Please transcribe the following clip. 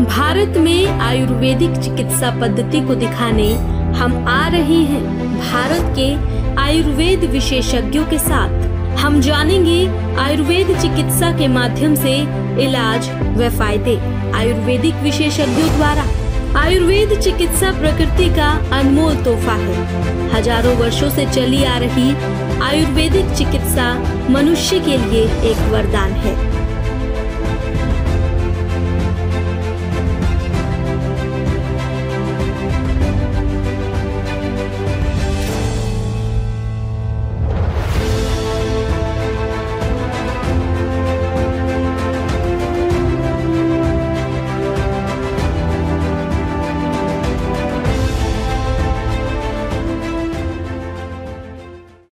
भारत में आयुर्वेदिक चिकित्सा पद्धति को दिखाने हम आ रहे हैं भारत के आयुर्वेद विशेषज्ञों के साथ। हम जानेंगे आयुर्वेद चिकित्सा के माध्यम से इलाज व फायदे आयुर्वेदिक विशेषज्ञों द्वारा। आयुर्वेद चिकित्सा प्रकृति का अनमोल तोहफा है। हजारों वर्षों से चली आ रही आयुर्वेदिक चिकित्सा मनुष्य के लिए एक वरदान है।